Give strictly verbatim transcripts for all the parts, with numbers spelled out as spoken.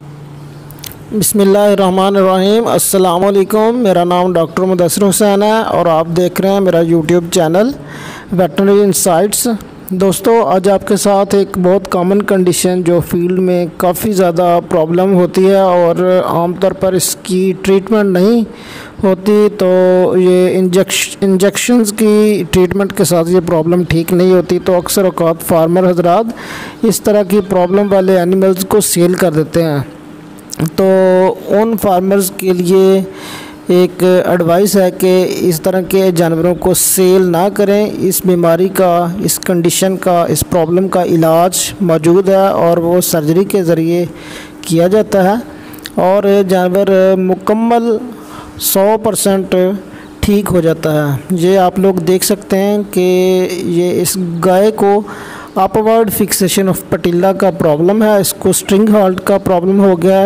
बिस्मिल्लाहिर्रहमानिर्रहीम। अस्सलाम वालेकुम। मेरा नाम डॉक्टर मुदस्सिर हुसैन है और आप देख रहे हैं मेरा यूट्यूब चैनल वेटनरी इनसाइट्स। दोस्तों, आज आपके साथ एक बहुत कॉमन कंडीशन जो फील्ड में काफ़ी ज़्यादा प्रॉब्लम होती है और आमतौर पर इसकी ट्रीटमेंट नहीं होती, तो ये इंजेक्श इंजेक्शंस की ट्रीटमेंट के साथ ये प्रॉब्लम ठीक नहीं होती। तो अक्सर औक़ात फार्मर हजरात इस तरह की प्रॉब्लम वाले एनिमल्स को सेल कर देते हैं। तो उन फार्मर्स के लिए एक एडवाइस है कि इस तरह के जानवरों को सेल ना करें। इस बीमारी का, इस कंडीशन का, इस प्रॉब्लम का इलाज मौजूद है और वो सर्जरी के ज़रिए किया जाता है और जानवर मुकम्मल सौ परसेंट ठीक हो जाता है। ये आप लोग देख सकते हैं कि ये इस गाय को अपवर्ड फिक्सेशन ऑफ पटिला का प्रॉब्लम है, इसको स्ट्रिंग हॉल्ट का प्रॉब्लम हो गया।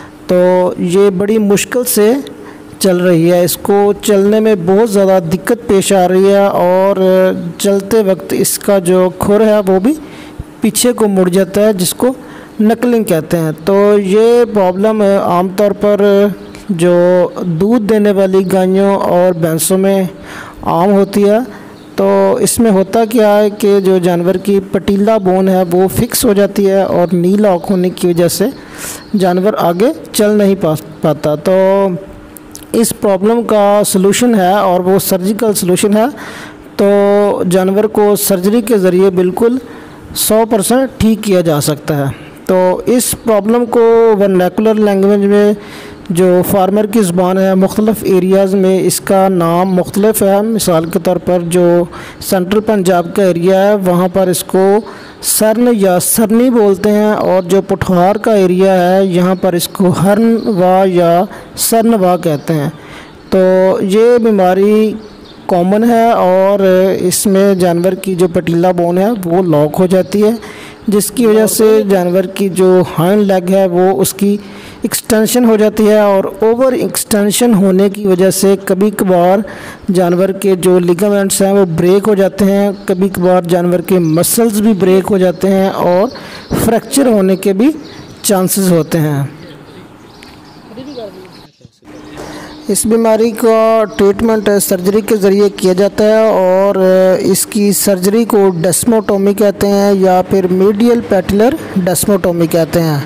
तो ये बड़ी मुश्किल से चल रही है, इसको चलने में बहुत ज़्यादा दिक्कत पेश आ रही है और चलते वक्त इसका जो खुर है वो भी पीछे को मुड़ जाता है, जिसको नकलिंग कहते हैं। तो ये प्रॉब्लम आमतौर पर जो दूध देने वाली गायों और भैंसों में आम होती है। तो इसमें होता क्या है कि जो जानवर की पटीला बोन है वो फिक्स हो जाती है और नी लॉक होने की वजह से जानवर आगे चल नहीं पा पाता। तो इस प्रॉब्लम का सलूशन है और वो सर्जिकल सलूशन है। तो जानवर को सर्जरी के ज़रिए बिल्कुल सौ परसेंट ठीक किया जा सकता है। तो इस प्रॉब्लम को वर्नाकुलर लैंग्वेज में जो फार्मर की ज़ुबान है, मुख्तलिफ़ एरियाज़ में इसका नाम मुख्तलिफ है। मिसाल के तौर पर जो सेंट्रल पंजाब का एरिया है वहाँ पर इसको सरन या सरनी बोलते हैं और जो पुठार का एरिया है यहाँ पर इसको हरन वा या सरन वा कहते हैं। तो ये बीमारी कॉमन है और इसमें जानवर की जो पटीला बोन है वो लॉक हो जाती है, जिसकी वजह से जानवर की जो हाइंड लेग है वो उसकी एक्सटेंशन हो जाती है और ओवर एक्सटेंशन होने की वजह से कभी कभार जानवर के जो लिगामेंट्स हैं वो ब्रेक हो जाते हैं, कभी कभार जानवर के मसल्स भी ब्रेक हो जाते हैं और फ्रैक्चर होने के भी चांसेस होते हैं। इस बीमारी का ट्रीटमेंट सर्जरी के ज़रिए किया जाता है और इसकी सर्जरी को डेस्मोटोमी कहते हैं या फिर मीडियल पैटिलर डेस्मोटोमी कहते हैं।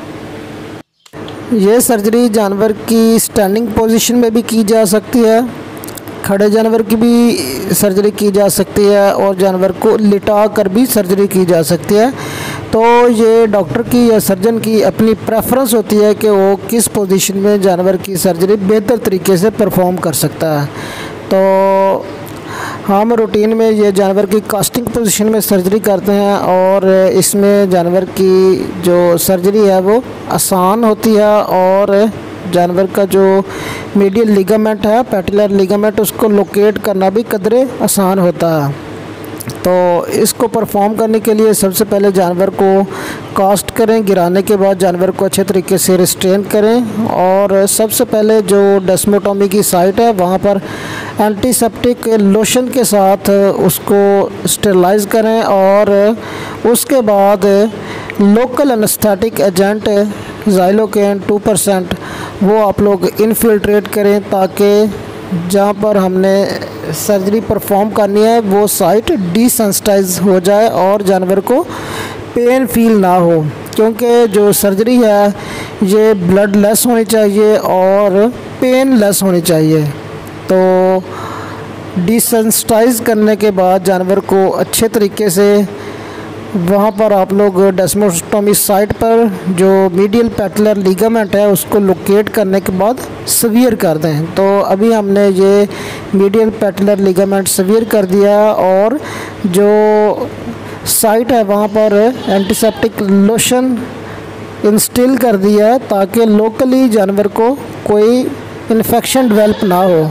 ये सर्जरी जानवर की स्टैंडिंग पोजीशन में भी की जा सकती है, खड़े जानवर की भी सर्जरी की जा सकती है और जानवर को लिटा कर भी सर्जरी की जा सकती है। तो ये डॉक्टर की या सर्जन की अपनी प्रेफरेंस होती है कि वो किस पोजीशन में जानवर की सर्जरी बेहतर तरीके से परफॉर्म कर सकता है। तो हम रूटीन में ये जानवर की कास्टिंग पोजीशन में सर्जरी करते हैं और इसमें जानवर की जो सर्जरी है वो आसान होती है और जानवर का जो मीडियल लिगामेंट है, पैटिलर लिगामेंट, उसको लोकेट करना भी कदरे आसान होता है। तो इसको परफॉर्म करने के लिए सबसे पहले जानवर को कास्ट करें, गिराने के बाद जानवर को अच्छे तरीके से रिस्ट्रेन करें और सबसे पहले जो डेस्मोटोमी की साइट है वहाँ पर एंटीसेप्टिक लोशन के साथ उसको स्टेरलाइज करें और उसके बाद local anaesthetic agent Xylocaine two percent वो आप लोग इनफिल्ट्रेट करें ताकि जहाँ पर हमने सर्जरी परफॉर्म करनी है वो साइट डिसेंसिटाइज हो जाए और जानवर को पेन फील ना हो, क्योंकि जो सर्जरी है ये ब्लड लेस होनी चाहिए और पेन लेस होनी चाहिए। तो डिसेंसिटाइज करने के बाद जानवर को अच्छे तरीके से वहाँ पर आप लोग डेस्मोटोमी साइट पर जो मीडियल पैटिलर लिगामेंट है उसको लोकेट करने के बाद सवियर कर दें। तो अभी हमने ये मीडियल पैटिलर लिगामेंट सवियर कर दिया और जो साइट है वहाँ पर एंटीसेप्टिक लोशन इंस्टिल कर दिया है ताकि लोकली जानवर को कोई इन्फेक्शन डेवलप ना हो।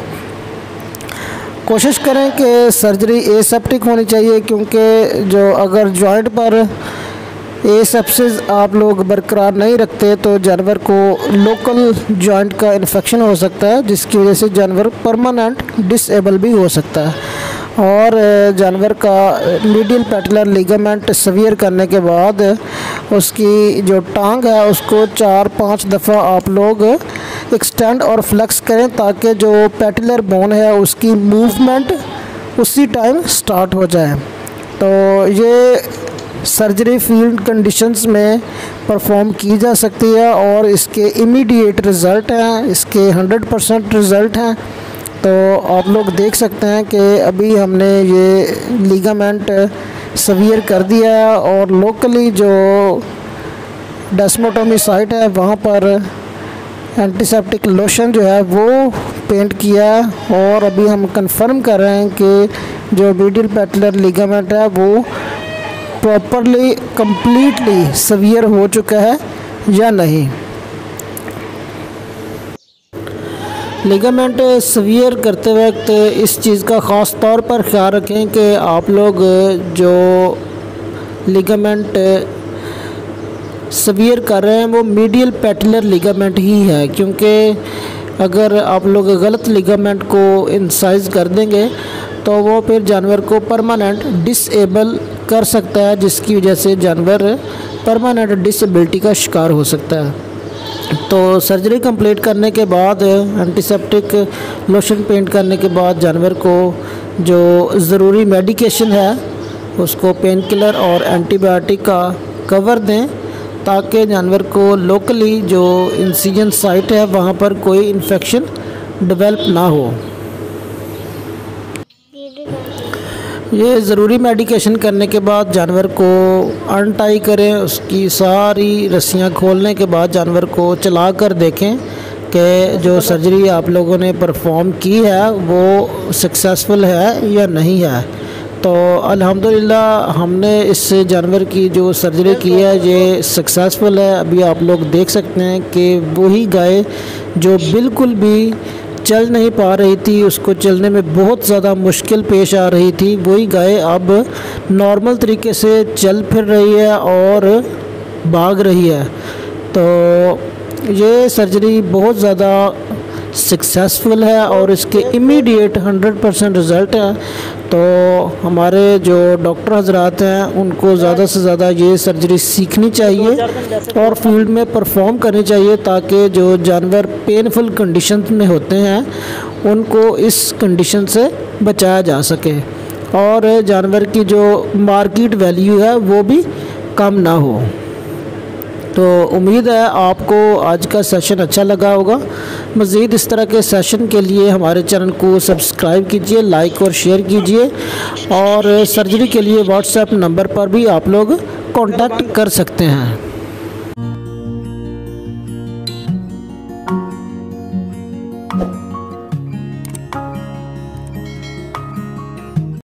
कोशिश करें कि सर्जरी एसेप्टिक होनी चाहिए, क्योंकि जो अगर जॉइंट पर एसेप्सिस आप लोग बरकरार नहीं रखते तो जानवर को लोकल जॉइंट का इन्फेक्शन हो सकता है, जिसकी वजह से जानवर परमानेंट डिसेबल भी हो सकता है। और जानवर का मीडियल पैटेलर लिगामेंट सवियर करने के बाद उसकी जो टांग है उसको चार पाँच दफ़ा आप लोग एक्सटेंड और फ्लेक्स करें ताकि जो पैटेलर बोन है उसकी मूवमेंट उसी टाइम स्टार्ट हो जाए। तो ये सर्जरी फील्ड कंडीशंस में परफॉर्म की जा सकती है और इसके इमीडिएट रिज़ल्ट हैं, इसके हंड्रेड परसेंट रिज़ल्ट हैं। तो आप लोग देख सकते हैं कि अभी हमने ये लिगामेंट सवियर कर दिया है और लोकली जो डेस्मोटोमी साइट है वहाँ पर एंटीसेप्टिक लोशन जो है वो पेंट किया है और अभी हम कंफर्म कर रहे हैं कि जो मीडियल पैटेलर लिगामेंट है वो प्रॉपरली कंप्लीटली सवियर हो चुका है या नहीं। लिगामेंट सवियर करते वक्त इस चीज़ का ख़ास तौर पर ख्याल रखें कि आप लोग जो लिगामेंट सवियर कर रहे हैं वो मीडियल पैटेलर लिगामेंट ही है, क्योंकि अगर आप लोग गलत लिगामेंट को इंसाइज कर देंगे तो वो फिर जानवर को परमानेंट डिसेबल कर सकता है, जिसकी वजह से जानवर परमानेंट डिसेबिलिटी का शिकार हो सकता है। तो सर्जरी कंप्लीट करने के बाद एंटीसेप्टिक लोशन पेंट करने के बाद जानवर को जो ज़रूरी मेडिकेशन है उसको पेन किलर और एंटीबायोटिक का कवर दें ताकि जानवर को लोकली जो इंसिजन साइट है वहाँ पर कोई इन्फेक्शन डेवलप ना हो। ये ज़रूरी मेडिकेशन करने के बाद जानवर को अनटाई करें, उसकी सारी रस्सियाँ खोलने के बाद जानवर को चला कर देखें कि जो सर्जरी आप लोगों ने परफॉर्म की है वो सक्सेसफुल है या नहीं है। तो अल्हम्दुलिल्लाह हमने इस जानवर की जो सर्जरी की है ये सक्सेसफुल है। अभी आप लोग देख सकते हैं कि वही गाय जो बिल्कुल भी चल नहीं पा रही थी, उसको चलने में बहुत ज़्यादा मुश्किल पेश आ रही थी, वही गाय अब नॉर्मल तरीके से चल फिर रही है और भाग रही है। तो ये सर्जरी बहुत ज़्यादा सक्सेसफुल है और इसके इमीडिएट हंड्रेड परसेंट रिज़ल्ट है। तो हमारे जो डॉक्टर हजरात हैं उनको ज़्यादा से ज़्यादा ये सर्जरी सीखनी चाहिए और फील्ड में परफॉर्म करनी चाहिए ताकि जो जानवर पेनफुल कंडीशन में होते हैं उनको इस कंडीशन से बचाया जा सके और जानवर की जो मार्केट वैल्यू है वो भी कम ना हो। तो उम्मीद है आपको आज का सेशन अच्छा लगा होगा। मज़ीद इस तरह के सेशन के लिए हमारे चैनल को सब्सक्राइब कीजिए, लाइक और शेयर कीजिए और सर्जरी के लिए व्हाट्सएप नंबर पर भी आप लोग कांटेक्ट कर सकते हैं।